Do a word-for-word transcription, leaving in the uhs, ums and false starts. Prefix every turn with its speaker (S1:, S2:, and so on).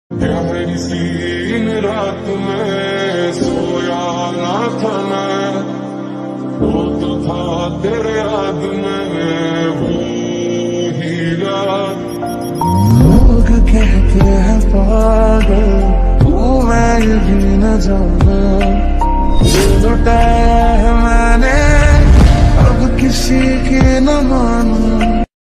S1: प्यारी सी इन रात में सोया ना था मैं, वो तो था तेरे याद में वो ही रात।
S2: लोग कहते हैं पागल तू, मैं ये भी न जाना लुटाया है मैंने, अब किसी की न मानूं।